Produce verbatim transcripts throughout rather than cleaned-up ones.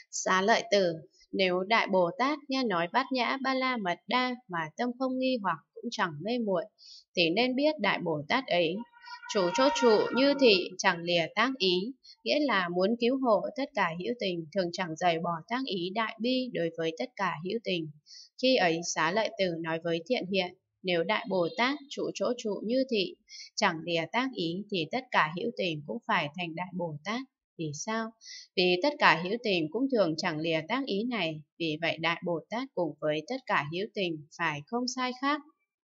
Xá lợi tử, nếu Đại Bồ Tát nghe nói Bát Nhã Ba La Mật Đa mà tâm không nghi hoặc cũng chẳng mê muội, thì nên biết Đại Bồ Tát ấy chủ chỗ trụ như thị chẳng lìa tác ý, nghĩa là muốn cứu hộ tất cả hữu tình, thường chẳng rời bỏ tác ý đại bi đối với tất cả hữu tình. Khi ấy Xá lợi tử nói với Thiện Hiện, nếu Đại Bồ Tát trụ chỗ trụ như thị chẳng lìa tác ý thì tất cả hữu tình cũng phải thành Đại Bồ Tát. Vì sao? Vì tất cả hữu tình cũng thường chẳng lìa tác ý này, vì vậy Đại Bồ Tát cùng với tất cả hữu tình phải không sai khác.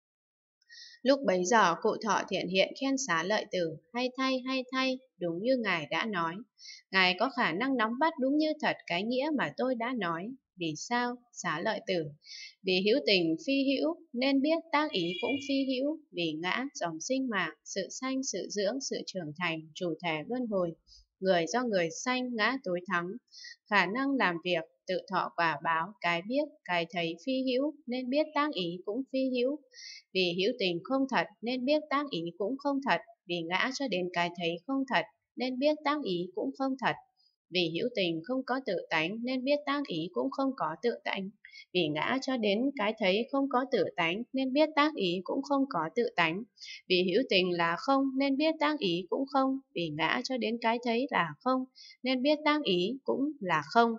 Lúc bấy giờ cụ Thọ Thiện Hiện khen Xá lợi tử, hay thay hay thay, đúng như Ngài đã nói. Ngài có khả năng nắm bắt đúng như thật cái nghĩa mà tôi đã nói. Vì sao? Xá lợi tử, vì hữu tình phi hữu nên biết tác ý cũng phi hữu, vì ngã dòng sinh mạng, sự sanh, sự dưỡng, sự trưởng thành, chủ thể luân hồi, người do người sanh, ngã tối thắng, khả năng làm việc, tự thọ quả báo, cái biết, cái thấy phi hữu nên biết tác ý cũng phi hữu, vì hữu tình không thật nên biết tác ý cũng không thật, vì ngã cho đến cái thấy không thật nên biết tác ý cũng không thật, vì hữu tình không có tự tánh nên biết tác ý cũng không có tự tánh, vì ngã cho đến cái thấy không có tự tánh nên biết tác ý cũng không có tự tánh, vì hữu tình là không nên biết tác ý cũng không, vì ngã cho đến cái thấy là không nên biết tác ý cũng là không.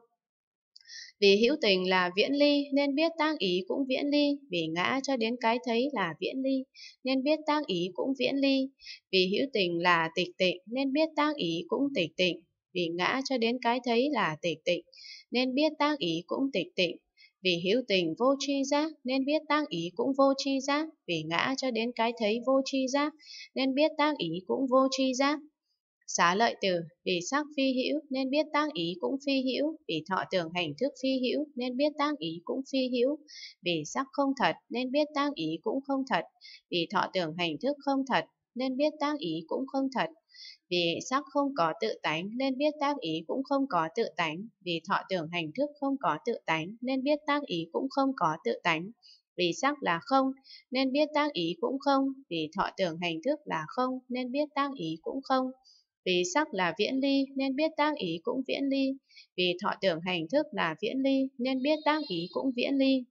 Vì hữu tình là viễn ly nên biết tác ý cũng viễn ly, vì ngã cho đến cái thấy là viễn ly nên biết tác ý cũng viễn ly, vì hữu tình là tịch tịnh nên biết tác ý cũng tịch tịnh, vì ngã cho đến cái thấy là tịch tịnh nên biết tác ý cũng tịch tịnh, vì hữu tình vô tri giác nên biết tác ý cũng vô tri giác, vì ngã cho đến cái thấy vô tri giác nên biết tác ý cũng vô tri giác. Xá lợi tử, vì sắc phi hữu nên biết tác ý cũng phi hữu, vì thọ tưởng hành thức phi hữu nên biết tác ý cũng phi hữu, vì sắc không thật nên biết tác ý cũng không thật, vì thọ tưởng hành thức không thật nên biết tác ý cũng không thật, vì sắc không có tự tánh nên biết tác ý cũng không có tự tánh, vì thọ tưởng hành thức không có tự tánh nên biết tác ý cũng không có tự tánh, vì sắc là không nên biết tác ý cũng không, vì thọ tưởng hành thức là không nên biết tác ý cũng không, vì sắc là viễn ly nên biết tác ý cũng viễn ly, vì thọ tưởng hành thức là viễn ly nên biết tác ý cũng viễn ly,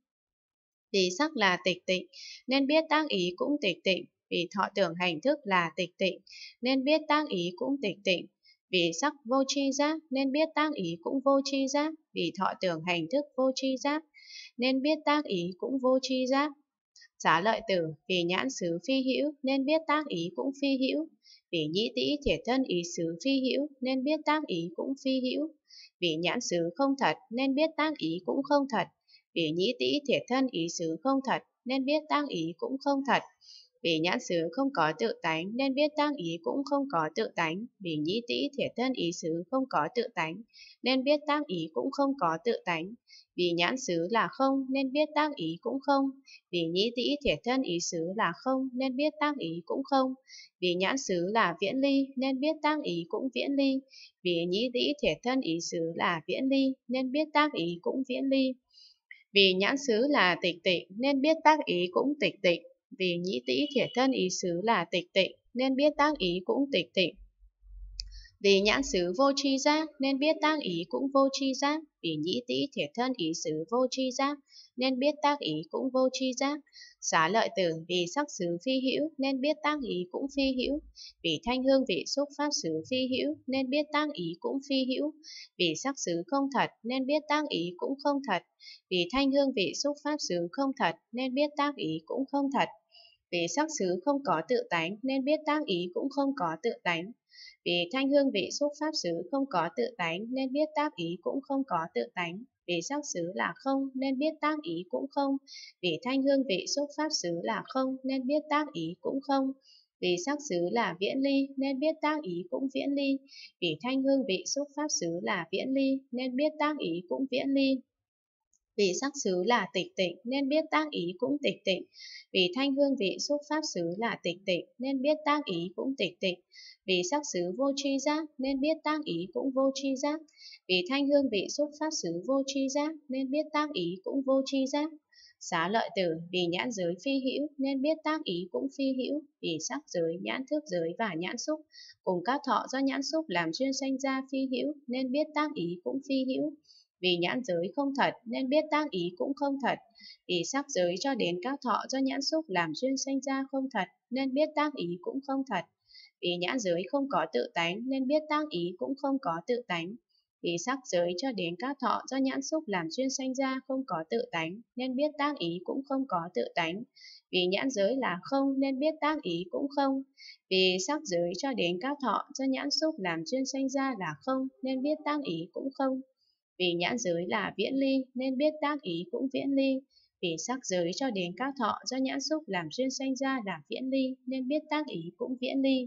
vì sắc là tịch tịnh nên biết tác ý cũng tịch tịnh, vì thọ tưởng hành thức là tịch tịnh nên biết tác ý cũng tịch tịnh, vì sắc vô tri giác nên biết tác ý cũng vô tri giác, vì thọ tưởng hành thức vô tri giác nên biết tác ý cũng vô tri giác. Xá lợi tử, vì nhãn xứ phi hữu nên biết tác ý cũng phi hữu, vì nhĩ tĩ thiệt thân ý xứ phi hữu nên biết tác ý cũng phi hữu, vì nhãn xứ không thật nên biết tác ý cũng không thật, vì nhĩ tĩ thiệt thân ý xứ không thật nên biết tác ý cũng không thật, vì nhãn xứ không có tự tánh nên biết tác ý cũng không có tự tánh, vì nhĩ tĩ thiệt thân ý xứ không có tự tánh nên biết tác ý cũng không có tự tánh, vì nhãn xứ là không nên biết tác ý cũng không, vì nhĩ tĩ thiệt thân ý xứ là không nên biết tác ý cũng không, vì nhãn xứ là viễn ly nên biết tác ý cũng viễn ly, vì nhĩ tĩ thiệt thân ý xứ là viễn ly nên biết tác ý cũng viễn ly, vì nhãn xứ là tịch tịnh nên biết tác ý cũng tịch tịnh, vì nhĩ tĩ thiệt thân ý xứ là tịch tịnh nên biết tác ý cũng tịch tịnh, vì nhãn xứ vô tri giác nên biết tác ý cũng vô tri giác, vì nhĩ tĩ thiệt thân ý xứ vô tri giác nên biết tác ý cũng vô tri giác. Xá lợi tử, vì sắc xứ phi hữu nên biết tác ý cũng phi hữu, vì thanh hương vị xúc pháp xứ phi hữu nên biết tác ý cũng phi hữu, vì sắc xứ không thật nên biết tác ý cũng không thật, vì thanh hương vị xúc pháp xứ không thật nên biết tác ý cũng không thật, vì sắc xứ không có tự tánh nên biết tác ý cũng không có tự tánh, vì thanh hương vị xúc pháp xứ không có tự tánh nên biết tác ý cũng không có tự tánh, vì sắc xứ là không nên biết tác ý cũng không, vì thanh hương vị xúc pháp xứ là không nên biết tác ý cũng không, vì sắc xứ là viễn ly nên biết tác ý cũng viễn ly, vì thanh hương vị xúc pháp xứ là viễn ly nên biết tác ý cũng viễn ly, vì sắc xứ là tịch tịnh nên biết tác ý cũng tịch tịnh, vì thanh hương vị xúc pháp xứ là tịch tịnh nên biết tác ý cũng tịch tịnh, vì sắc xứ vô tri giác nên biết tác ý cũng vô tri giác, vì thanh hương vị xúc pháp xứ vô tri giác nên biết tác ý cũng vô tri giác. Xá lợi tử, vì nhãn giới phi hữu nên biết tác ý cũng phi hữu, vì sắc giới, nhãn thức giới và nhãn xúc cùng các thọ do nhãn xúc làm duyên sanh ra phi hữu nên biết tác ý cũng phi hữu, Vì nhãn giới không thật nên biết tác ý cũng không thật. Vì sắc giới cho đến các thọ do nhãn xúc làm duyên sanh ra không thật nên biết tác ý cũng không thật. Vì nhãn giới không có tự tánh nên biết tác ý cũng không có tự tánh. Vì sắc giới cho đến các thọ do nhãn xúc làm duyên sanh ra không có tự tánh nên biết tác ý cũng không có tự tánh. Vì nhãn giới là không nên biết tác ý cũng không. Vì sắc giới cho đến các thọ do nhãn xúc làm duyên sanh ra là không nên biết tác ý cũng không. Vì nhãn giới là viễn ly nên biết tác ý cũng viễn ly. Vì sắc giới cho đến các thọ do nhãn xúc làm duyên sanh ra là viễn ly nên biết tác ý cũng viễn ly.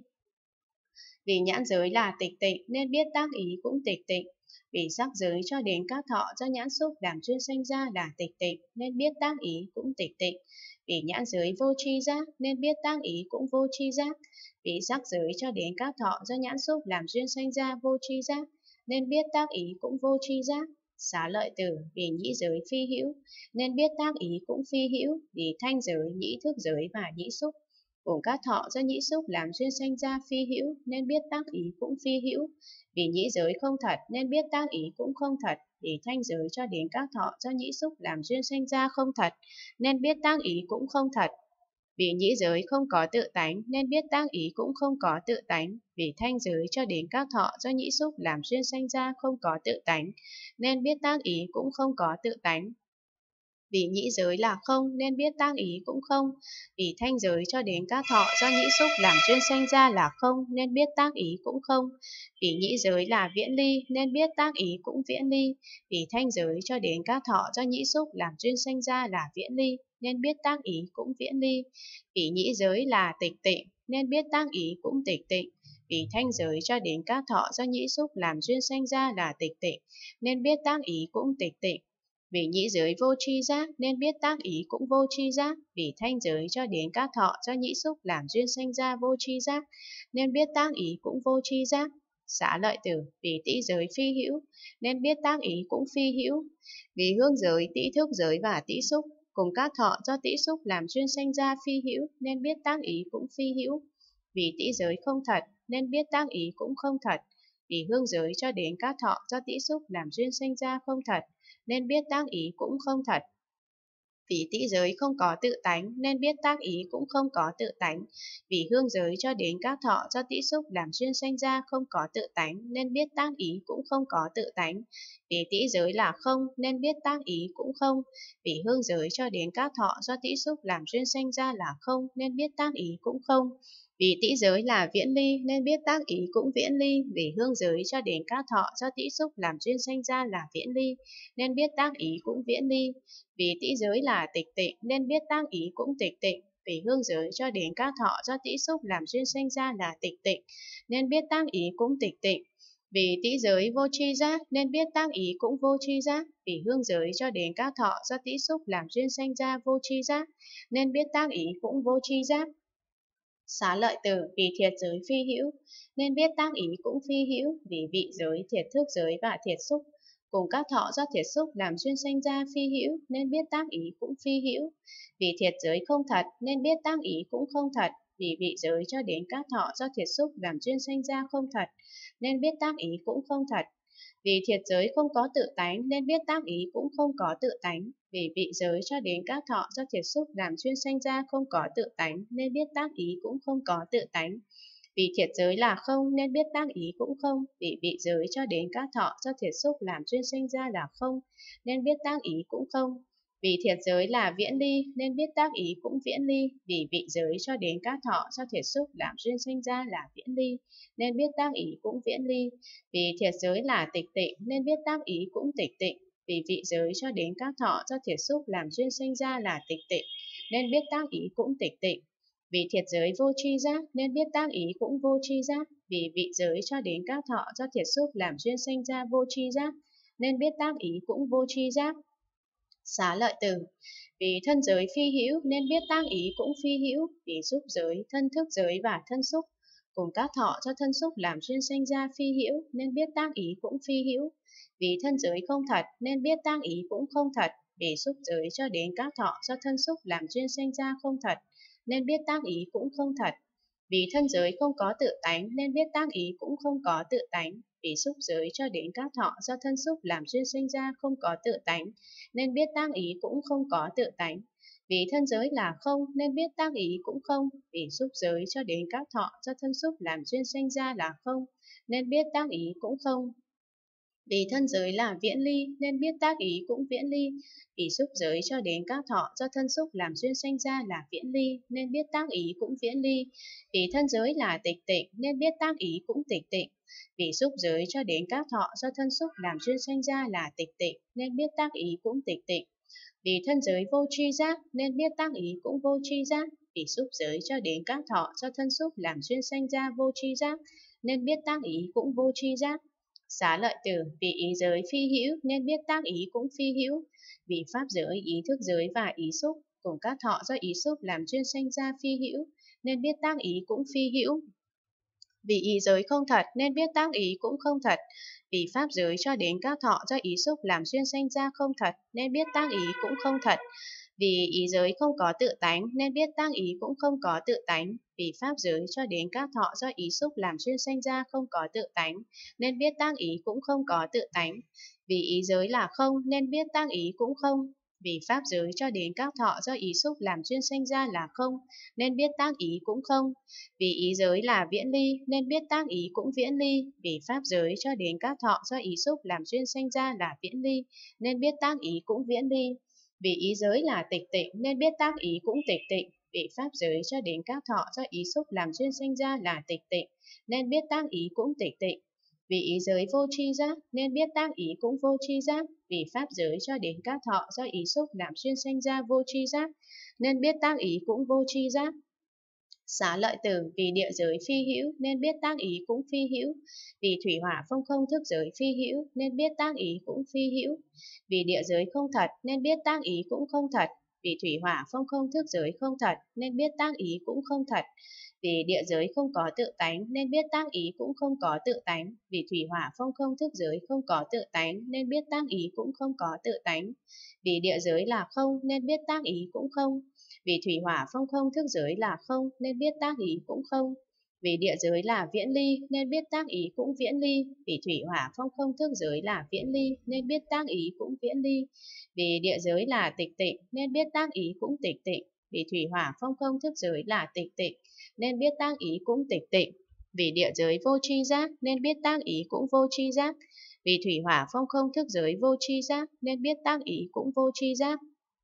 Vì nhãn giới là tịch tịnh nên biết tác ý cũng tịch tịnh. Vì sắc giới cho đến các thọ do nhãn xúc làm duyên sanh ra là tịch tịnh nên biết tác ý cũng tịch tịnh. Vì nhãn giới vô tri giác nên biết tác ý cũng vô tri giác. Vì sắc giới cho đến các thọ do nhãn xúc làm duyên sanh ra vô tri giác nên biết tác ý cũng vô tri giác. Xá lợi tử, vì nhĩ giới phi hữu nên biết tác ý cũng phi hữu. Vì thanh giới, nhĩ thức giới và nhĩ xúc cùng các thọ do nhĩ xúc làm duyên sanh ra phi hữu nên biết tác ý cũng phi hữu. Vì nhĩ giới không thật nên biết tác ý cũng không thật. Vì thanh giới cho đến các thọ do nhĩ xúc làm duyên sanh ra không thật nên biết tác ý cũng không thật. Vì nhĩ giới không có tự tánh nên biết tác ý cũng không có tự tánh. Vì thanh giới cho đến các thọ do nhĩ xúc làm duyên sanh ra không có tự tánh nên biết tác ý cũng không có tự tánh. Vì nhĩ giới là không nên biết tác ý cũng không. Vì thanh giới cho đến các thọ do nhĩ xúc làm duyên sanh ra là không nên biết tác ý cũng không. Vì nhĩ giới là viễn ly nên biết tác ý cũng viễn ly. Vì thanh giới cho đến các thọ do nhĩ xúc làm duyên sanh ra là viễn ly nên biết tác ý cũng viễn ly. Vì nhĩ giới là tịch tịnh nên biết tác ý cũng tịch tịnh. Vì thanh giới cho đến các thọ do nhĩ xúc làm duyên sanh ra là tịch tịnh nên biết tác ý cũng tịch tịnh. Vì nhĩ giới vô tri giác nên biết tác ý cũng vô tri giác. Vì thanh giới cho đến các thọ do nhĩ xúc làm duyên sanh ra vô tri giác nên biết tác ý cũng vô tri giác. Xá lợi tử, vì tĩ giới phi hữu nên biết tác ý cũng phi hữu. Vì hương giới, tĩ thức giới và tĩ xúc cùng các thọ do tĩ xúc làm duyên sanh ra phi hữu nên biết tác ý cũng phi hữu. Vì tĩ giới không thật nên biết tác ý cũng không thật. Vì hương giới cho đến các thọ do tĩ xúc làm duyên sanh ra không thật nên biết tác ý cũng không thật. Vì tĩ giới không có tự tánh nên biết tác ý cũng không có tự tánh. Vì hương giới cho đến các thọ do tĩ xúc làm duyên sanh ra không có tự tánh nên biết tác ý cũng không có tự tánh. Vì tĩ giới là không nên biết tác ý cũng không. Vì hương giới cho đến các thọ do tĩ xúc làm duyên sanh ra là không nên biết tác ý cũng không. Vì tĩ giới là viễn ly nên biết tác ý cũng viễn ly. Vì hương giới cho đến các thọ do tĩ xúc làm duyên sanh ra là viễn ly nên biết tác ý cũng viễn ly. Vì tĩ giới là tịch tịnh nên biết tác ý cũng tịch tịnh. Vì hương giới cho đến các thọ do tĩ xúc làm duyên sanh ra là tịch tịnh nên biết tác ý cũng tịch tịnh. Vì tĩ giới vô tri giác nên biết tác ý cũng vô tri giác. Vì hương giới cho đến các thọ do tĩ xúc làm duyên sanh ra vô tri giác nên biết tác ý cũng vô tri giác. Xá lợi tử, vì thiệt giới phi hữu nên biết tác ý cũng phi hữu. Vì vị giới, thiệt thức giới và thiệt xúc cùng các thọ do thiệt xúc làm duyên sanh ra phi hữu nên biết tác ý cũng phi hữu. Vì thiệt giới không thật nên biết tác ý cũng không thật. Vì vị giới cho đến các thọ do thiệt xúc làm duyên sanh ra không thật nên biết tác ý cũng không thật. Vì thiệt giới không có tự tánh nên biết tác ý cũng không có tự tánh. Vì vị giới cho đến các thọ do thiệt xúc làm duyên sanh ra không có tự tánh nên biết tác ý cũng không có tự tánh. Vì thiệt giới là không nên biết tác ý cũng không. Vì vị giới cho đến các thọ do thiệt xúc làm duyên sanh ra là không nên biết tác ý cũng không. Vì thiệt giới là viễn ly nên biết tác ý cũng viễn ly. Vì vị giới cho đến các thọ do thiệt xúc làm duyên sanh ra là viễn ly nên biết tác ý cũng viễn ly. Vì thiệt giới là tịch tịnh nên biết tác ý cũng tịch tịnh. Vì vị giới cho đến các thọ do thiệt xúc làm duyên sanh ra là tịch tịnh nên biết tác ý cũng tịch tịnh. Vì thiệt giới vô tri giác nên biết tác ý cũng vô tri giác. Vì vị giới cho đến các thọ do thiệt xúc làm duyên sanh ra vô tri giác nên biết tác ý cũng vô tri giác. Xá lợi tử, vì thân giới phi hữu nên biết tác ý cũng phi hữu. Vì xúc giới, thân thức giới và thân xúc cùng các thọ cho thân xúc làm duyên sanh ra phi hữu nên biết tác ý cũng phi hữu. Vì thân giới không thật nên biết tác ý cũng không thật. Vì xúc giới cho đến các thọ do thân xúc làm duyên sanh ra không thật nên biết tác ý cũng không thật. Vì thân giới không có tự tánh nên biết tác ý cũng không có tự tánh. Vì xúc giới cho đến các thọ do thân xúc làm duyên sinh ra không có tự tánh, nên biết tác ý cũng không có tự tánh. Vì thân giới là không nên biết tác ý cũng không. Vì xúc giới cho đến các thọ do thân xúc làm duyên sinh ra là không, nên biết tác ý cũng không. Vì thân giới là viễn ly nên biết tác ý cũng viễn ly. Vì xúc giới cho đến các thọ do thân xúc làm duyên sanh ra là viễn ly nên biết tác ý cũng viễn ly. Vì thân giới là tịch tịnh nên biết tác ý cũng tịch tịnh. Vì xúc giới cho đến các thọ do thân xúc làm duyên sanh ra là tịch tịnh nên biết tác ý cũng tịch tịnh. Vì thân giới vô tri giác nên biết tác ý cũng vô tri giác. Vì xúc giới cho đến các thọ do thân xúc làm duyên sanh ra vô tri giác nên biết tác ý cũng vô tri giác. Xá lợi tử, vì ý giới phi hữu nên biết tác ý cũng phi hữu. Vì pháp giới, ý thức giới và ý xúc cùng các thọ do ý xúc làm duyên sanh ra phi hữu nên biết tác ý cũng phi hữu. Vì ý giới không thật nên biết tác ý cũng không thật. Vì pháp giới cho đến các thọ do ý xúc làm duyên sanh ra không thật nên biết tác ý cũng không thật. Vì ý giới không có tự tánh nên biết tác ý cũng không có tự tánh. Vì pháp giới cho đến các thọ do ý xúc làm duyên sanh ra không có tự tánh nên biết tác ý cũng không có tự tánh. Vì ý giới là không nên biết tác ý cũng không. Vì pháp giới cho đến các thọ do ý xúc làm duyên sanh ra là không nên biết tác ý cũng không. Vì ý giới là viễn ly nên biết tác ý cũng viễn ly. Vì pháp giới cho đến các thọ do ý xúc làm duyên sanh ra là viễn ly nên biết tác ý cũng viễn ly. Vì ý giới là tịch tịnh nên biết tác ý cũng tịch tịnh. Vì pháp giới cho đến các thọ do ý xúc làm duyên sanh ra là tịch tịnh nên biết tác ý cũng tịch tịnh. Vì ý giới vô tri giác nên biết tác ý cũng vô tri giác. Vì pháp giới cho đến các thọ do ý xúc làm duyên sanh ra vô tri giác nên biết tác ý cũng vô tri giác. Xá lợi tử, vì địa giới phi hữu nên biết tác ý cũng phi hữu. Vì thủy hỏa phong không thức giới phi hữu nên biết tác ý cũng phi hữu. Vì địa giới không thật nên biết tác ý cũng không thật. Vì thủy hỏa phong không thức giới không thật nên biết tác ý cũng không thật. Vì địa giới không có tự tánh nên biết tác ý cũng không có tự tánh. Vì thủy hỏa phong không thức giới không có tự tánh nên biết tác ý cũng không có tự tánh. Vì địa giới là không nên biết tác ý cũng không. Vì thủy hỏa phong không thức giới là không nên biết tác ý cũng không. Vì địa giới là viễn ly nên biết tác ý cũng viễn ly. Vì thủy hỏa phong không thức giới là viễn ly nên biết tác ý cũng viễn ly. Vì địa giới là tịch tịnh nên biết tác ý cũng tịch tịnh. Vì thủy hỏa phong không thức giới là tịch tịnh nên biết tác ý cũng tịch tịnh. Vì địa giới vô tri giác nên biết tác ý cũng vô tri giác. Vì thủy hỏa phong không thức giới vô tri giác nên biết tác ý cũng vô tri giác.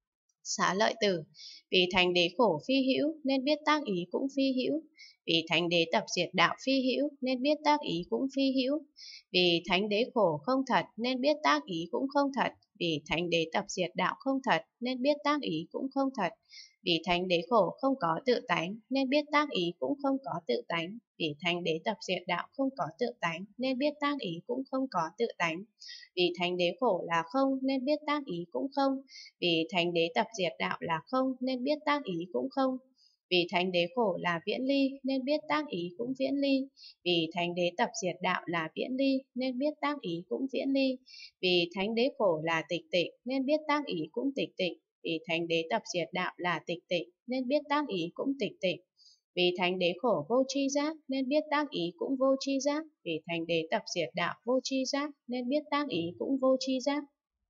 Xá lợi tử, vì thánh đế khổ phi hữu nên biết tác ý cũng phi hữu. Vì thánh đế tập diệt đạo phi hữu nên biết tác ý cũng phi hữu. Vì thánh đế khổ không thật nên biết tác ý cũng không thật. Vì thánh đế tập diệt đạo không thật nên biết tác ý cũng không thật. Vì thánh đế khổ không có tự tánh nên biết tác ý cũng không có tự tánh. Vì thánh đế tập diệt đạo không có tự tánh nên biết tác ý cũng không có tự tánh. Vì thánh đế khổ là không nên biết tác ý cũng không. Vì thánh đế tập diệt đạo là không nên biết tác ý cũng không. Vì thánh đế khổ là viễn ly nên biết tác ý cũng viễn ly. Vì thánh đế tập diệt đạo là viễn ly nên biết tác ý cũng viễn ly. Vì thánh đế khổ là tịch tịnh nên biết tác ý cũng tịch tịnh. Vì thánh đế tập diệt đạo là tịch tịnh nên biết tác ý cũng tịch tịnh. Vì thánh đế khổ vô tri giác nên biết tác ý cũng vô tri giác. Vì thánh đế tập diệt đạo vô tri giác nên biết tác ý cũng vô tri giác.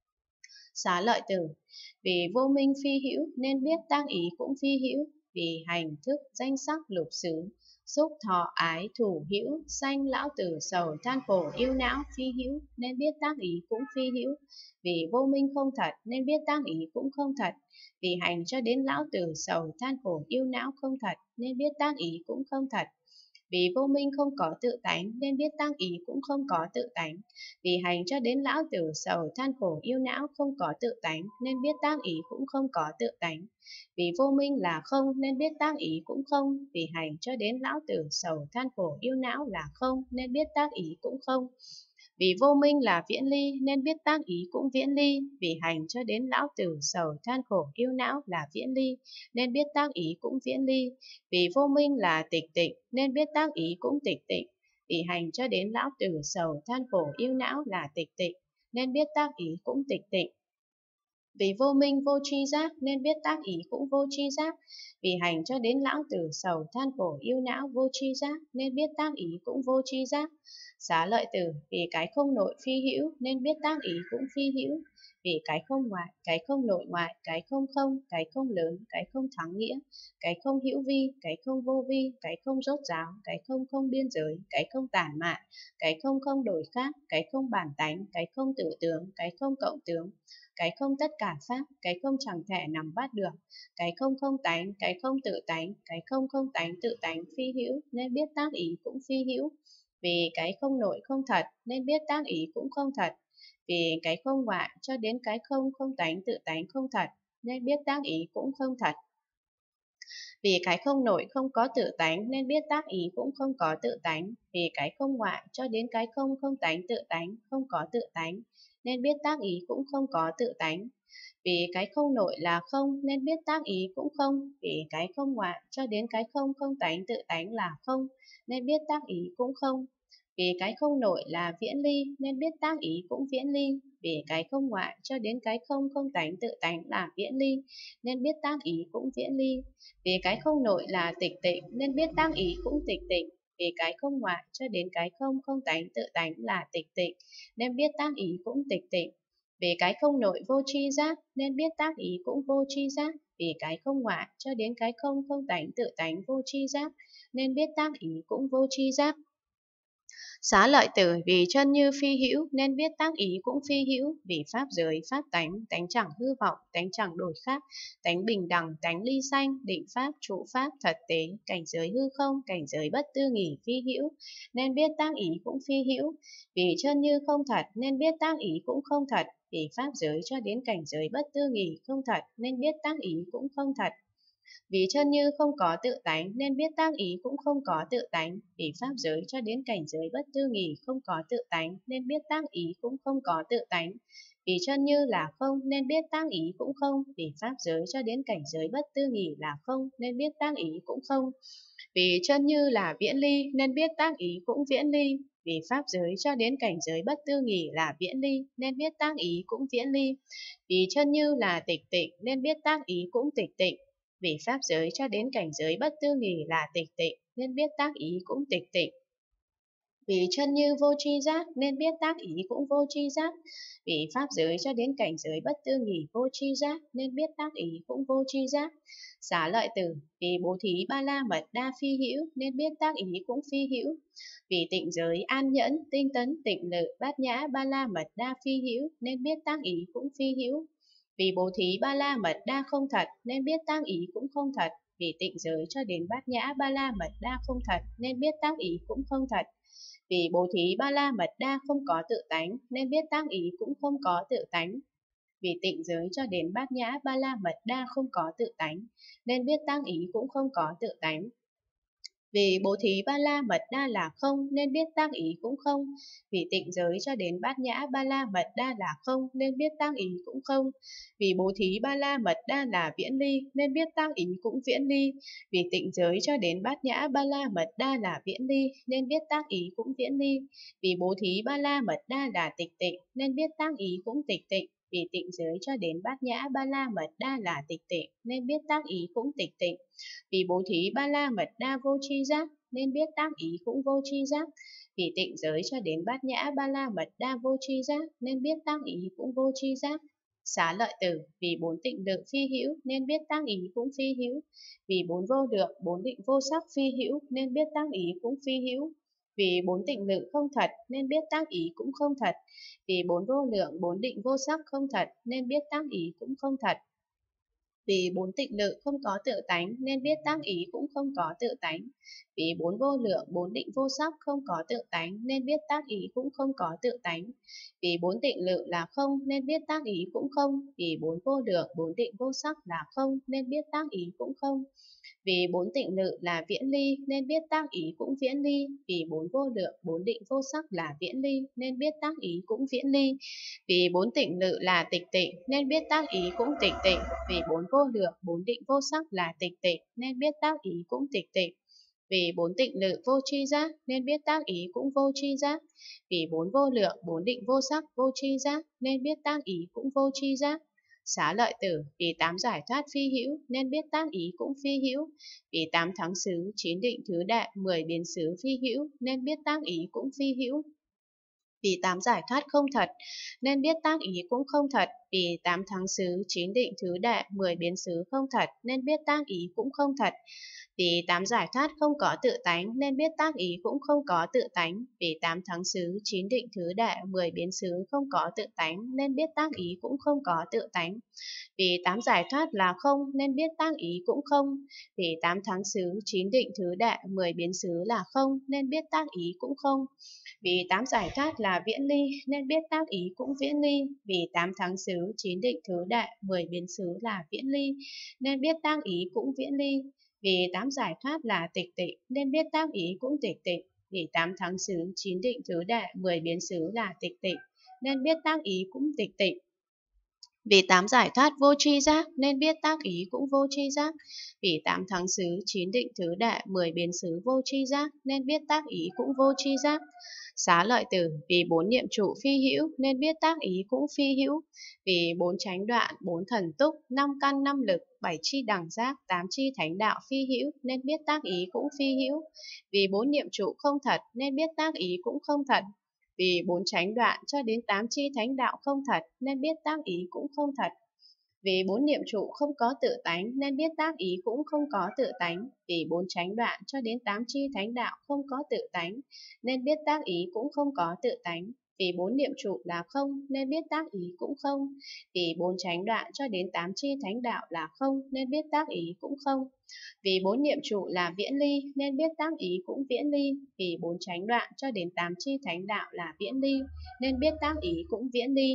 Xá lợi tử, vì vô minh phi hữu nên biết tác ý cũng phi hữu. Vì hành thức danh sắc lục xứ xúc thọ ái thủ hữu sanh lão tử sầu than khổ yêu não phi hữu nên biết tác ý cũng phi hữu. Vì vô minh không thật nên biết tác ý cũng không thật. Vì hành cho đến lão tử sầu than khổ yêu não không thật nên biết tác ý cũng không thật. Vì vô minh không có tự tánh nên biết tác ý cũng không có tự tánh. Vì hành cho đến lão tử sầu than khổ yêu não không có tự tánh nên biết tác ý cũng không có tự tánh. Vì vô minh là không nên biết tác ý cũng không. Vì hành cho đến lão tử sầu than khổ yêu não là không nên biết tác ý cũng không. Vì vô minh là viễn ly nên biết tác ý cũng viễn ly. Vì hành cho đến lão tử sầu than khổ yêu não là viễn ly nên biết tác ý cũng viễn ly. Vì vô minh là tịch tịnh nên biết tác ý cũng tịch tịnh. Vì hành cho đến lão tử sầu than khổ yêu não là tịch tịnh nên biết tác ý cũng tịch tịnh. Vì vô minh vô tri giác nên biết tác ý cũng vô tri giác. Vì hành cho đến lão tử sầu than khổ yêu não vô tri giác nên biết tác ý cũng vô tri giác. Xá lợi tử, vì cái không nội phi hữu nên biết tác ý cũng phi hữu. Vì cái không ngoại, cái không nội ngoại, cái không không, cái không lớn, cái không thắng nghĩa, cái không hữu vi, cái không vô vi, cái không rốt ráo, cái không không biên giới, cái không tản mạn, cái không không đổi khác, cái không bản tánh, cái không tự tướng, cái không cộng tướng, cái không tất cả pháp, cái không chẳng thể nắm bắt được, cái không không tánh, cái không tự tánh, cái không không tánh tự tánh phi hữu nên biết tác ý cũng phi hữu. Vì cái không nội không thật nên biết tác ý cũng không thật. Vì cái không ngoại cho đến cái không không tánh tự tánh không thật nên biết tác ý cũng không thật. Vì cái không nội không có tự tánh nên biết tác ý cũng không có tự tánh. Vì cái không ngoại cho đến cái không không tánh tự tánh không có tự tánh nên biết tác ý cũng không có tự tánh. Vì cái không nội là không nên biết tác ý cũng không. Vì cái không ngoại cho đến cái không không tánh tự tánh là không nên biết tác ý cũng không. Vì cái không nội là viễn ly nên biết tác ý cũng viễn ly. Vì cái không ngoại cho đến cái không không tánh tự tánh là viễn ly nên biết tác ý cũng viễn ly. Vì cái không nội là tịch tịnh nên biết tác ý cũng tịch tịnh. Vì cái không ngoại cho đến cái không không tánh tự tánh là tịch tịnh nên biết tác ý cũng tịch tịnh. Vì cái không nội vô tri giác nên biết tác ý cũng vô tri giác. Vì cái không ngoại cho đến cái không không tánh tự tánh vô tri giác nên biết tác ý cũng vô tri giác. Xá lợi tử, vì chân như phi hữu nên biết tác ý cũng phi hữu. Vì pháp giới, pháp tánh, tánh chẳng hư vọng, tánh chẳng đổi khác, tánh bình đẳng, tánh ly sanh, định pháp, trụ pháp, thật tế, cảnh giới hư không, cảnh giới bất tư nghỉ phi hữu nên biết tác ý cũng phi hữu. Vì chân như không thật nên biết tác ý cũng không thật. Vì pháp giới cho đến cảnh giới bất tư nghỉ không thật nên biết tác ý cũng không thật. Vì chân như không có tự tánh nên biết tác ý cũng không có tự tánh. Vì pháp giới cho đến cảnh giới bất tư nghỉ không có tự tánh nên biết tác ý cũng không có tự tánh. Vì chân như là không nên biết tác ý cũng không. Vì pháp giới cho đến cảnh giới bất tư nghỉ là không nên biết tác ý cũng không. Vì chân như là viễn ly nên biết tác ý cũng viễn ly. Vì pháp giới cho đến cảnh giới bất tư nghỉ là viễn ly nên biết tác ý cũng viễn ly. Vì chân như là tịch tịnh nên biết tác ý cũng tịch tịnh. Vì pháp giới cho đến cảnh giới bất tư nghỉ là tịch tịnh nên biết tác ý cũng tịch tịnh. Vì chân như vô tri giác nên biết tác ý cũng vô tri giác. Vì pháp giới cho đến cảnh giới bất tư nghỉ vô tri giác nên biết tác ý cũng vô tri giác. Xá lợi tử, vì bố thí ba la mật đa phi hữu nên biết tác ý cũng phi hữu. Vì tịnh giới an nhẫn, tinh tấn, tịnh lự, bát nhã ba la mật đa phi hữu nên biết tác ý cũng phi hữu. Vì bố thí ba la mật đa không thật nên biết tác ý cũng không thật. Vì tịnh giới cho đến bát nhã ba la mật đa không thật nên biết tác ý cũng không thật. Vì bố thí ba la mật đa không có tự tánh nên biết tác ý cũng không có tự tánh. Vì tịnh giới cho đến bát nhã ba la mật đa không có tự tánh nên biết tác ý cũng không có tự tánh. Vì bố thí ba la mật đa là không nên biết tác ý cũng không. Vì tịnh giới cho đến bát nhã ba la mật đa là không nên biết tác ý cũng không. Vì bố thí ba la mật đa là viễn ly nên biết tác ý cũng viễn ly. Vì tịnh giới cho đến bát nhã ba la mật đa là viễn ly nên biết tác ý cũng viễn ly. Vì bố thí ba la mật đa là tịch tịnh nên biết tác ý cũng tịch tịnh. Vì tịnh giới cho đến bát nhã ba la mật đa là tịch tịnh nên biết tác ý cũng tịch tịnh. Vì bố thí ba la mật đa vô tri giác nên biết tác ý cũng vô tri giác. Vì tịnh giới cho đến bát nhã ba la mật đa vô tri giác nên biết tác ý cũng vô tri giác. Xá lợi tử, vì bốn tịnh lự phi hữu nên biết tác ý cũng phi hữu. Vì bốn vô lượng, bốn định vô sắc phi hữu nên biết tác ý cũng phi hữu. Vì bốn tịnh lự không thật nên biết tác ý cũng không thật. Vì bốn vô lượng, bốn định vô sắc không thật nên biết tác ý cũng không thật. Vì bốn tịnh lự không có tự tánh nên biết tác ý cũng không có tự tánh. Vì bốn vô lượng, bốn định vô sắc không có tự tánh nên biết tác ý cũng không có tự tánh. Vì bốn tịnh lự là không nên biết tác ý cũng không. Vì bốn vô lượng, bốn định vô sắc là không nên biết tác ý cũng không. Vì bốn tịnh lự là viễn ly nên biết tác ý cũng viễn ly. Vì bốn vô lượng, bốn định vô sắc là viễn ly nên biết tác ý cũng viễn ly. Vì bốn tịnh lự là tịch tịnh nên biết tác ý cũng tịch tịnh. Vì bốn vô lượng, bốn định vô sắc là tịch tịnh nên biết tác ý cũng tịch tịnh. Vì bốn tịnh lự vô tri giác nên biết tác ý cũng vô tri giác. Vì bốn vô lượng, bốn định vô sắc vô tri giác nên biết tác ý cũng vô tri giác. Xá lợi tử, vì tám giải thoát phi hữu nên biết tác ý cũng phi hữu. Vì tám thắng xứ, chín định thứ đệ, mười biến xứ phi hữu nên biết tác ý cũng phi hữu. Vì tám giải thoát không thật nên biết tác ý cũng không thật. Vì tám thắng xứ, chín định thứ đệ, mười biến xứ không thật nên biết tác ý cũng không thật. Vì tám giải thoát không có tự tánh nên biết tác ý cũng không có tự tánh. Vì tám thắng xứ, chín định thứ đệ, mười biến xứ không có tự tánh nên biết tác ý cũng không có tự tánh. Vì tám giải thoát là không nên biết tác ý cũng không. Vì tám thắng xứ, chín định thứ đệ, mười biến xứ là không nên biết tác ý cũng không. Vì tám giải thoát là viễn ly nên biết tác ý cũng viễn ly. Vì tám thắng xứ, chín định thứ đệ, mười biến xứ là viễn ly nên biết tác ý cũng viễn ly. Vì tám giải thoát là tịch tịnh nên biết tác ý cũng tịch tịnh. Vì tám thắng xứ, chín định thứ đệ, mười biến xứ là tịch tịnh nên biết tác ý cũng tịch tịnh. Vì tám giải thoát vô tri giác nên biết tác ý cũng vô tri giác. Vì tám thắng xứ, chín định thứ đệ, mười biến xứ vô tri giác nên biết tác ý cũng vô tri giác. Xá lợi tử, vì bốn niệm trụ phi hữu nên biết tác ý cũng phi hữu. Vì bốn chánh đoạn, bốn thần túc, năm căn năm lực, bảy chi đẳng giác, tám chi thánh đạo phi hữu nên biết tác ý cũng phi hữu. Vì bốn niệm trụ không thật nên biết tác ý cũng không thật. Vì bốn chánh đoạn cho đến tám chi thánh đạo không thật nên biết tác ý cũng không thật. Vì bốn niệm trụ không có tự tánh nên biết tác ý cũng không có tự tánh. Vì bốn chánh đoạn cho đến tám chi thánh đạo không có tự tánh nên biết tác ý cũng không có tự tánh. Vì bốn niệm trụ là không nên biết tác ý cũng không. Vì bốn chánh đoạn cho đến tám chi thánh đạo là không nên biết tác ý cũng không. Vì bốn niệm trụ là viễn ly nên biết tác ý cũng viễn ly. Vì bốn chánh đoạn cho đến tám chi thánh đạo là viễn ly nên biết tác ý cũng viễn ly.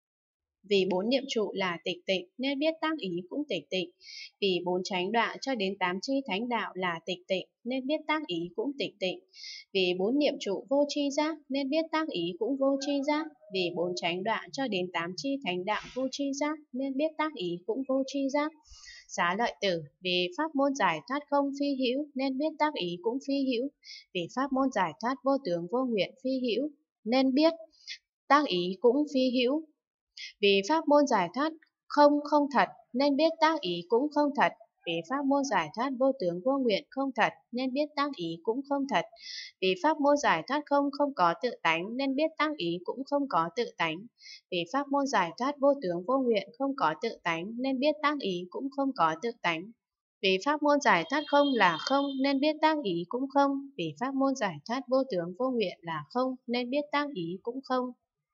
Vì bốn niệm trụ là tịch tịnh nên biết tác ý cũng tịch tịnh. Vì bốn chánh đoạn cho đến tám chi thánh đạo là tịch tịnh nên biết tác ý cũng tịch tịnh. Vì bốn niệm trụ vô tri giác nên biết tác ý cũng vô tri giác. Vì bốn chánh đoạn cho đến tám chi thánh đạo vô tri giác nên biết tác ý cũng vô tri giác. Xá lợi tử, vì pháp môn giải thoát không phi hữu nên biết tác ý cũng phi hữu. Vì pháp môn giải thoát vô tướng vô nguyện phi hữu nên biết tác ý cũng phi hữu. Vì pháp môn giải thoát không không thật nên biết tác ý cũng không thật. Vì pháp môn giải thoát vô tướng vô nguyện không thật nên biết tác ý cũng không thật. Vì pháp môn giải thoát không không có tự tánh nên biết tác ý cũng không có tự tánh. Vì pháp môn giải thoát vô tướng vô nguyện không có tự tánh nên biết tác ý cũng không có tự tánh. Vì pháp môn giải thoát không là không nên biết tác ý cũng không. Vì pháp môn giải thoát vô tướng vô nguyện là không nên biết tác ý cũng không.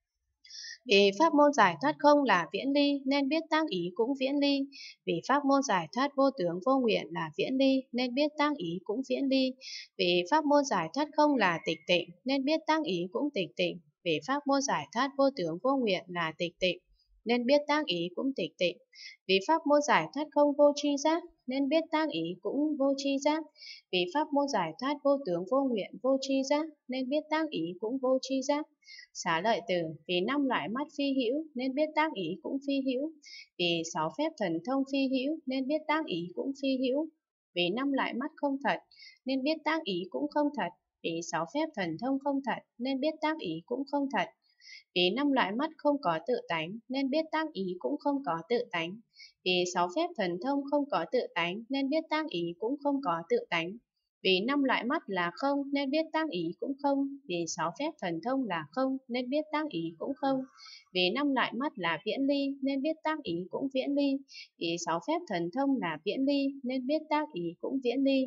Vì pháp môn giải thoát không là viễn ly nên biết tác ý cũng viễn ly. Vì pháp môn giải thoát vô tướng vô nguyện là viễn ly nên biết tác ý cũng viễn ly. Vì pháp môn giải thoát không là tịch tịnh nên biết tác ý cũng tịch tịnh. Vì pháp môn giải thoát vô tướng vô nguyện là tịch tịnh nên biết tác ý cũng tịch tịnh. Vì pháp môn giải thoát không vô tri giác nên biết tác ý cũng vô tri giác. Vì pháp môn giải thoát vô tướng vô nguyện vô tri giác nên biết tác ý cũng vô tri giác. Xá lợi tử, vì năm loại mắt phi hữu nên biết tác ý cũng phi hữu. Vì sáu phép thần thông phi hữu nên biết tác ý cũng phi hữu. Vì năm loại mắt không thật nên biết tác ý cũng không thật. Vì sáu phép thần thông không thật nên biết tác ý cũng không thật. Vì năm loại mắt không có tự tánh nên biết tác ý cũng không có tự tánh. Vì sáu phép thần thông không có tự tánh nên biết tác ý cũng không có tự tánh. Vì năm loại mắt là không nên biết tác ý cũng không. Vì sáu phép thần thông là không nên biết tác ý cũng không. Vì năm loại mắt là viễn ly nên biết tác ý cũng viễn ly. Vì sáu phép thần thông là viễn ly nên biết tác ý cũng viễn ly.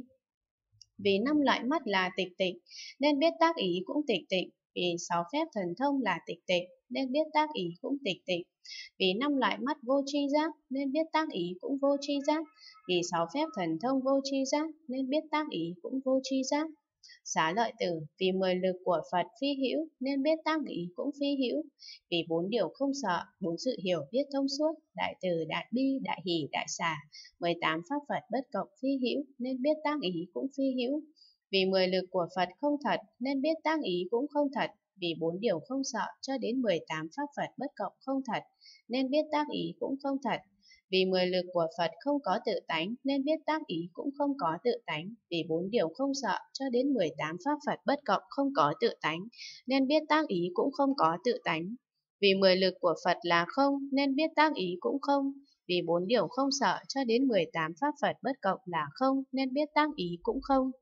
Vì năm loại mắt là tịch tịnh nên biết tác ý cũng tịch tịnh. Vì sáu phép thần thông là tịch tịnh nên biết tác ý cũng tịch tịnh. Vì năm loại mắt vô tri giác nên biết tác ý cũng vô tri giác. Vì sáu phép thần thông vô tri giác nên biết tác ý cũng vô tri giác. Xá lợi tử, vì mười lực của Phật phi hữu nên biết tác ý cũng phi hữu. Vì bốn điều không sợ, bốn sự hiểu biết thông suốt, đại từ, đại bi, đại hỷ, đại xả, mười tám pháp Phật bất cộng phi hữu nên biết tác ý cũng phi hữu. Vì mười lực của Phật không thật nên biết tác ý cũng không thật. Vì bốn điều không sợ cho đến mười tám pháp Phật bất cộng không thật nên biết tác ý cũng không thật. Vì mười lực của Phật không có tự tánh nên biết tác ý cũng không có tự tánh. Vì bốn điều không sợ cho đến mười tám pháp Phật bất cộng không có tự tánh nên biết tác ý cũng không có tự tánh. Vì mười lực của Phật là không nên biết tác ý cũng không. Vì bốn điều không sợ cho đến mười tám pháp Phật bất cộng là không nên biết tác ý cũng không.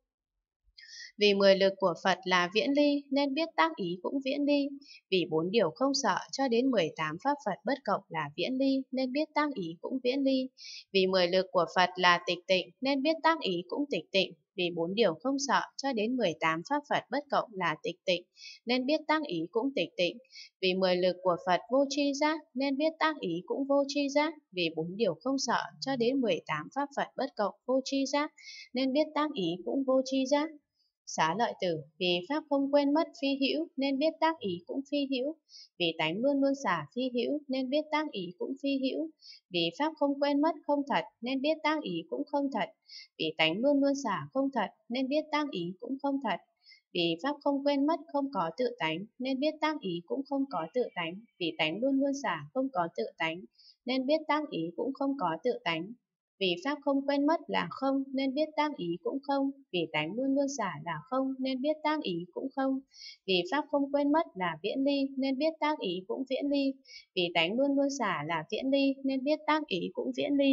Vì mười lực của Phật là viễn ly nên biết tác ý cũng viễn ly. Vì bốn điều không sợ cho đến mười tám pháp Phật bất cộng là viễn ly nên biết tác ý cũng viễn ly. Vì mười lực của Phật là tịch tịnh nên biết tác ý cũng tịch tịnh. Vì bốn điều không sợ cho đến mười tám pháp Phật bất cộng là tịch tịnh nên biết tác ý cũng tịch tịnh. Vì mười lực của Phật vô tri giác nên biết tác ý cũng vô tri giác. Vì bốn điều không sợ cho đến mười tám pháp Phật bất cộng vô tri giác nên biết tác ý cũng vô tri giác. Xá lợi tử, vì pháp không quên mất phi hữu nên biết tác ý cũng phi hữu. Vì tánh luôn luôn xả phi hữu nên biết tác ý cũng phi hữu. Vì pháp không quên mất không thật nên biết tác ý cũng không thật. Vì tánh luôn luôn xả không thật nên biết tác ý cũng không thật. Vì pháp không quên mất không có tự tánh nên biết tác ý cũng không có tự tánh. Vì tánh luôn luôn xả không có tự tánh nên biết tác ý cũng không có tự tánh. Vì pháp không quên mất là không nên biết tác ý cũng không. Vì tánh luôn luôn xả là không nên biết tác ý cũng không. Vì pháp không quên mất là viễn ly nên biết tác ý cũng viễn ly. Vì tánh luôn luôn xả là viễn ly nên biết tác ý cũng viễn ly.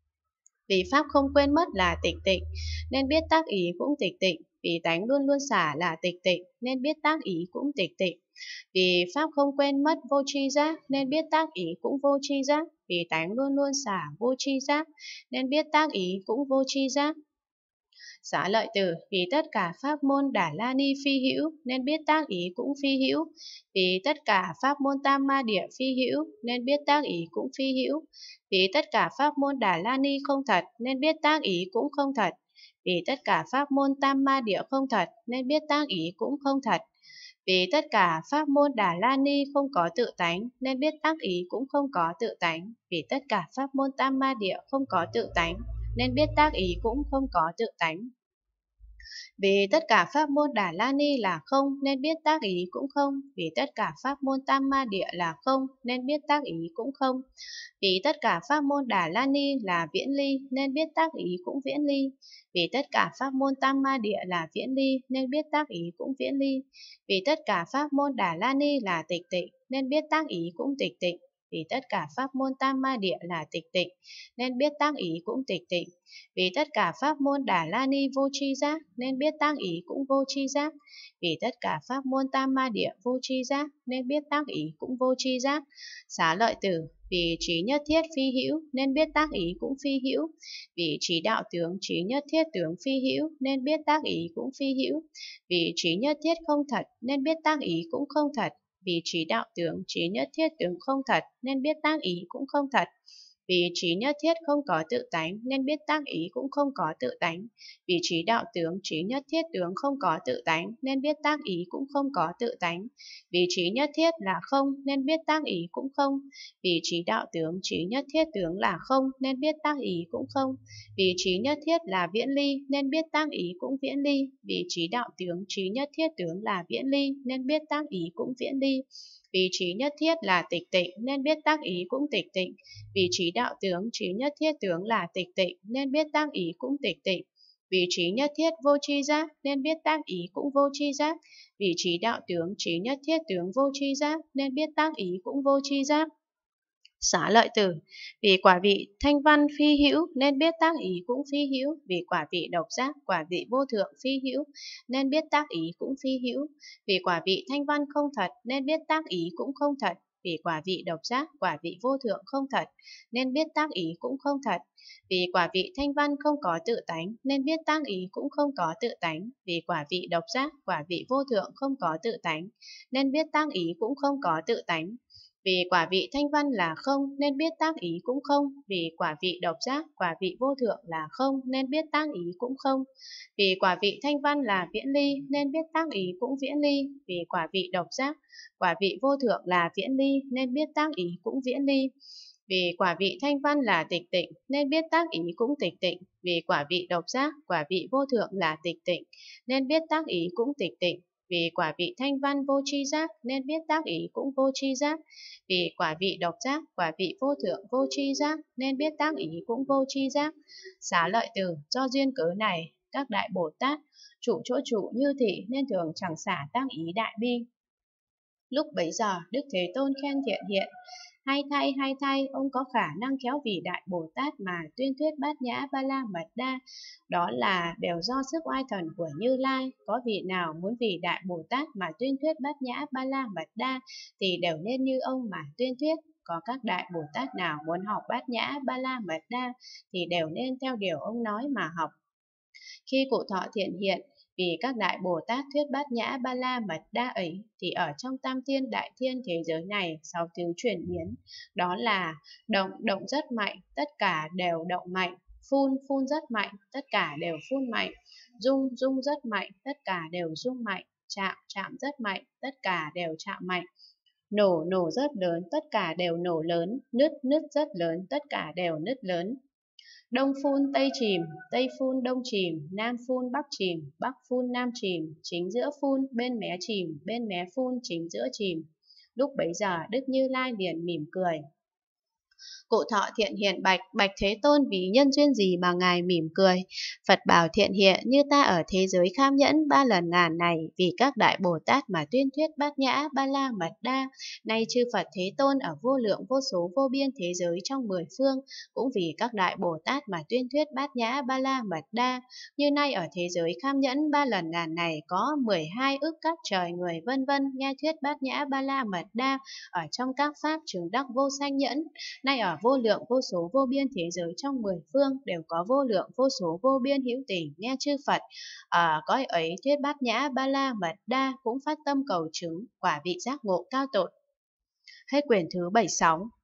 Vì pháp không quên mất là tịch tịnh nên biết tác ý cũng tịch tịnh. Vì tánh luôn luôn xả là tịch tịnh nên biết tác ý cũng tịch tịnh. Vì pháp không quên mất vô tri giác nên biết tác ý cũng vô tri giác. Vì tánh luôn luôn xả vô tri giác nên biết tác ý cũng vô tri giác. Xá lợi tử, vì tất cả pháp môn Đà La Ni phi hữu nên biết tác ý cũng phi hữu. Vì tất cả pháp môn Tam Ma Địa phi hữu nên biết tác ý cũng phi hữu. Vì tất cả pháp môn Đà La Ni không thật nên biết tác ý cũng không thật. Vì tất cả pháp môn Tam Ma Địa không thật nên biết tác ý cũng không thật. Vì tất cả pháp môn Đà La Ni không có tự tánh nên biết tác ý cũng không có tự tánh. Vì tất cả pháp môn Tam Ma Địa không có tự tánh nên biết tác ý cũng không có tự tánh. Vì tất cả pháp môn Đà La Ni là không nên biết tác ý cũng không. Vì tất cả pháp môn Tam Ma Địa là không nên biết tác ý cũng không. Vì tất cả pháp môn Đà La Ni là viễn ly nên biết tác ý cũng viễn ly. Vì tất cả pháp môn Tam Ma Địa là viễn ly nên biết tác ý cũng viễn ly. Vì tất cả pháp môn Đà La Ni là tịch tịnh nên biết tác ý cũng tịch tịnh. Vì tất cả pháp môn Tam Ma Địa là tịch tịnh nên biết tác ý cũng tịch tịnh. Vì tất cả pháp môn Đà La Ni vô tri giác nên biết tác ý cũng vô tri giác. Vì tất cả pháp môn Tam Ma Địa vô tri giác nên biết tác ý cũng vô tri giác. Xá lợi tử, vì trí nhất thiết phi hữu nên biết tác ý cũng phi hữu. Vì trí đạo tướng trí nhất thiết tướng phi hữu nên biết tác ý cũng phi hữu. Vì trí nhất thiết không thật nên biết tác ý cũng không thật. Vì trí đạo tướng trí nhất thiết tướng không thật nên biết tác ý cũng không thật. Vì trí nhất thiết không có tự tánh nên biết tác ý cũng không có tự tánh. Vì trí đạo tướng trí nhất thiết tướng không có tự tánh nên biết tác ý cũng không có tự tánh. Vì trí nhất thiết là không nên biết tác ý cũng không. Vì trí đạo tướng trí nhất thiết tướng là không nên biết tác ý cũng không. Vì trí nhất thiết là viễn ly nên biết tác ý cũng viễn ly. Vì trí đạo tướng trí nhất thiết tướng là viễn ly nên biết tác ý cũng viễn ly. Vì trí nhất thiết là tịch tịnh nên biết tác ý cũng tịch tịnh. Vì trí đạo tướng trí nhất thiết tướng là tịch tịnh nên biết tác ý cũng tịch tịnh. Vì trí nhất thiết vô tri giác nên biết tác ý cũng vô tri giác. Vì trí đạo tướng trí nhất thiết tướng vô tri giác nên biết tác ý cũng vô tri giác. Xá lợi tử, vì quả vị thanh văn phi hữu nên biết tác ý cũng phi hữu. Vì quả vị độc giác quả vị vô thượng phi hữu nên biết tác ý cũng phi hữu. Vì quả vị thanh văn không thật nên biết tác ý cũng không thật. Vì quả vị độc giác quả vị vô thượng không thật nên biết tác ý cũng không thật. Vì quả vị thanh văn không có tự tánh nên biết tác ý cũng không có tự tánh. Vì quả vị độc giác quả vị vô thượng không có tự tánh nên biết tác ý cũng không có tự tánh. Vì quả vị thanh văn là không nên biết tác ý cũng không. Vì quả vị độc giác quả vị vô thượng là không nên biết tác ý cũng không. Vì quả vị thanh văn là viễn ly nên biết tác ý cũng viễn ly. Vì quả vị độc giác quả vị vô thượng là viễn ly nên biết tác ý cũng viễn ly. Vì quả vị thanh văn là tịch tịnh nên biết tác ý cũng tịch tịnh. Vì quả vị độc giác quả vị vô thượng là tịch tịnh nên biết tác ý cũng tịch tịnh. Vì quả vị thanh văn vô tri giác nên biết tác ý cũng vô tri giác. Vì quả vị độc giác quả vị vô thượng vô tri giác nên biết tác ý cũng vô tri giác. Xá lợi tử, do duyên cớ này các đại Bồ Tát trụ chỗ trụ như thị nên thường chẳng xả tác ý đại bi. Lúc bấy giờ, Đức Thế Tôn khen Thiện Hiện: hay thay, hay thay, ông có khả năng khéo vì Đại Bồ Tát mà tuyên thuyết Bát Nhã Ba La Mật Đa. Đó là đều do sức oai thần của Như Lai. Có vị nào muốn vì Đại Bồ Tát mà tuyên thuyết Bát Nhã Ba La Mật Đa thì đều nên như ông mà tuyên thuyết. Có các Đại Bồ Tát nào muốn học Bát Nhã Ba La Mật Đa thì đều nên theo điều ông nói mà học. Khi cụ thọ Thiện Hiện vì các Đại Bồ Tát thuyết Bát Nhã Ba La Mật Đa ấy, thì ở trong tam thiên đại thiên thế giới này sáu thứ chuyển biến, đó là động động rất mạnh, tất cả đều động mạnh; phun phun rất mạnh, tất cả đều phun mạnh; rung rung rất mạnh, tất cả đều rung mạnh; chạm chạm rất mạnh, tất cả đều chạm mạnh; nổ nổ rất lớn, tất cả đều nổ lớn; nứt nứt rất lớn, tất cả đều nứt lớn. Đông phun Tây chìm, Tây phun Đông chìm, Nam phun Bắc chìm, Bắc phun Nam chìm, chính giữa phun, bên mé chìm, bên mé phun, chính giữa chìm. Lúc bấy giờ Đức Như Lai liền mỉm cười. Cụ thọ Thiện Hiện bạch: bạch Thế Tôn, vì nhân duyên gì mà ngài mỉm cười? Phật bảo Thiện Hiện: như ta ở thế giới Kham Nhẫn ba lần ngàn này vì các Đại Bồ Tát mà tuyên thuyết Bát Nhã Ba La Mật Đa, nay chư Phật Thế Tôn ở vô lượng vô số vô biên thế giới trong mười phương cũng vì các Đại Bồ Tát mà tuyên thuyết Bát Nhã Ba La Mật Đa. Như nay ở thế giới Kham Nhẫn ba lần ngàn này có mười hai ức các trời người vân vân nghe thuyết Bát Nhã Ba La Mật Đa ở trong các pháp chứng đắc vô sanh nhẫn. Nay ở vô lượng vô số vô biên thế giới trong mười phương đều có vô lượng vô số vô biên hữu tỷ nghe chư Phật ở cõi ấy thuyết Bát Nhã Ba La Mật Đa, cũng phát tâm cầu chứng quả vị giác ngộ cao tột. Hết quyển thứ bảy mươi sáu.